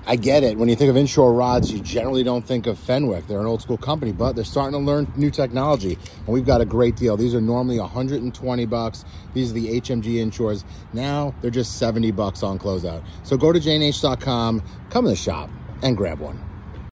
I get it. When you think of Inshore rods, you generally don't think of Fenwick. They're an old school company, but they're starting to learn new technology. And we've got a great deal. These are normally 120 bucks. These are the HMG Inshores. Now they're just 70 bucks on closeout. So go to jnh.com, come in the shop and grab one.